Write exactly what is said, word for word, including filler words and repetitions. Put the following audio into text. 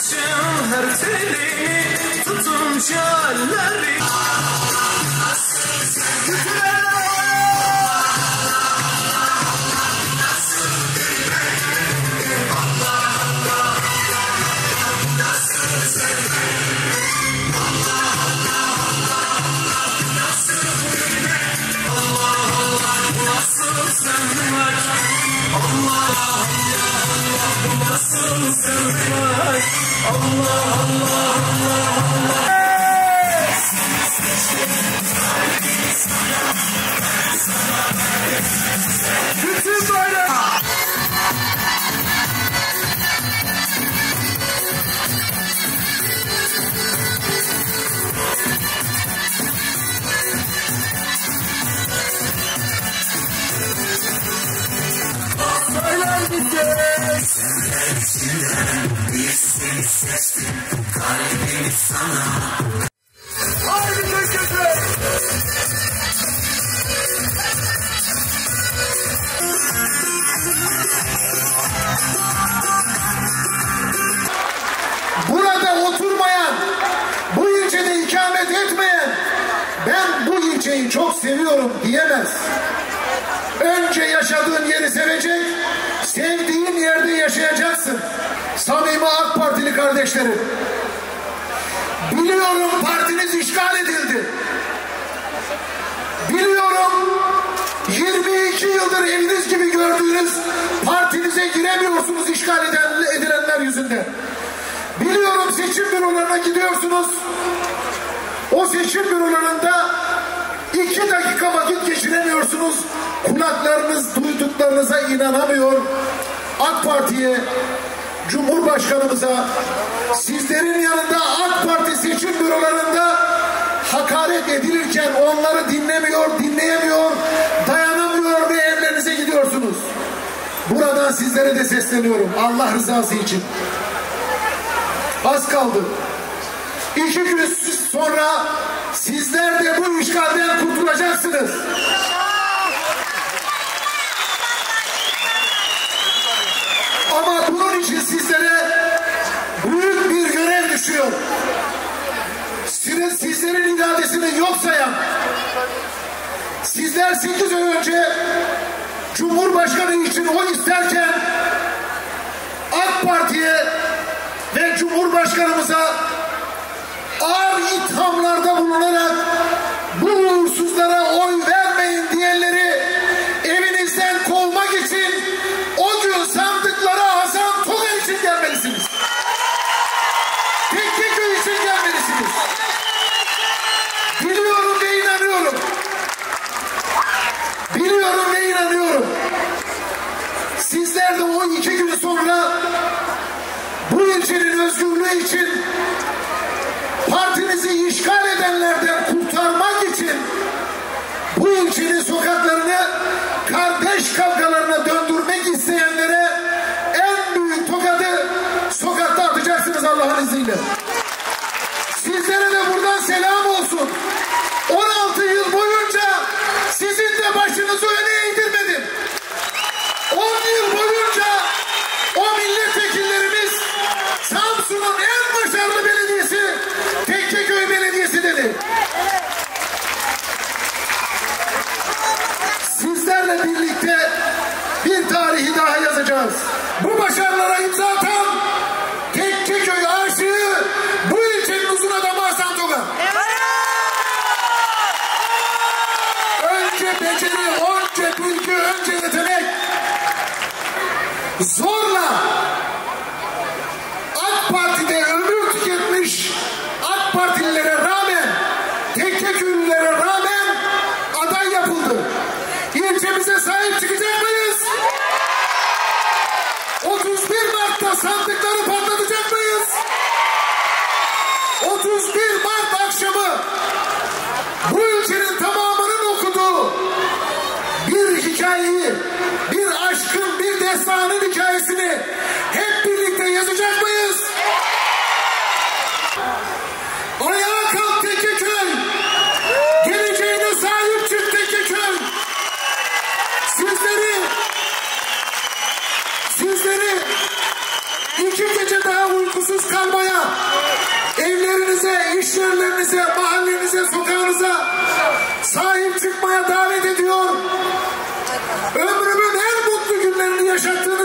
her telini tutunca elleri bir ses sesli kalbim sana. Haydi teşekkür. Burada oturmayan, bu ilçede ikamet etmeyen, ben bu ilçeyi çok seviyorum diyemez. Önce yaşadığın yeri sevecek, sevdiğin yerde yaşayacaksın. Samimi AK Partili kardeşlerim, biliyorum partiniz işgal edildi. Biliyorum yirmi iki yıldır eviniz gibi gördüğünüz partinize giremiyorsunuz işgal edilenler yüzünden. Biliyorum seçim bürolarına gidiyorsunuz. O seçim bürolarında iki dakika vakit geçiremiyorsunuz. Kulaklarınız duyduklarınıza inanamıyor. AK Parti'ye, Cumhurbaşkanımıza, sizlerin yanında AK Parti seçim bürolarında hakaret edilirken onları dinlemiyor, dinleyemiyor, dayanamıyor ve evlerinize gidiyorsunuz. Buradan sizlere de sesleniyorum Allah rızası için. Az kaldı. İki gün sonra sizler de bu işgalden kurtulacaksınız. Ama bunun için sizlere büyük bir görev düşüyor. Sizin, sizlerin iradesini yok sayan, sizler sekiz ay önce Cumhurbaşkanı için oy isterken AK Parti'ye ve Cumhurbaşkanımıza ağır ithamlarda bulunarak bu uğursuzlara oy vermeyin diyenleri evinizden kovmak için o gün sandıklara Hasan Toga için gelmelisiniz. Tekkeköy için gelmelisiniz. Biliyorum ve inanıyorum. Biliyorum ve inanıyorum. Sizler de o iki gün sonra bu ilçenin özgürlüğü için, partinizi işgal edenlerden kurtarmak için bu ilçenin sokaklarını kardeş kavgalarına döndürmek isteyenlere en büyük tokadı sokakta atacaksınız Allah'ın izniyle. Sizlere de buradan selam olsun. on altı yıl boyunca sizin de başınızı öne eğdirmedim. on yıl boyunca o milletvekillerimiz Samsun'un en başarılı belediyesi Tekkeköy Belediyesi dedi. Sizlerle birlikte bir tarihi daha yazacağız. Bu başarılara imza atan Tekkeköy aşığı bu ilçenin uzun adamı Hasan Toga. Önce beceri, önce bilgi, önce yetenek. Zorla AK Parti'de ömür tüketmiş AK Partililere rağmen, Tekkeköylülere rağmen aday yapıldı. İlçemize sahip çıkacak mıyız? otuz bir Mart'ta sandık evinize, mahallenize, sokağınıza sahip çıkmaya davet ediyor. Ömrümün en mutlu günlerini yaşattığını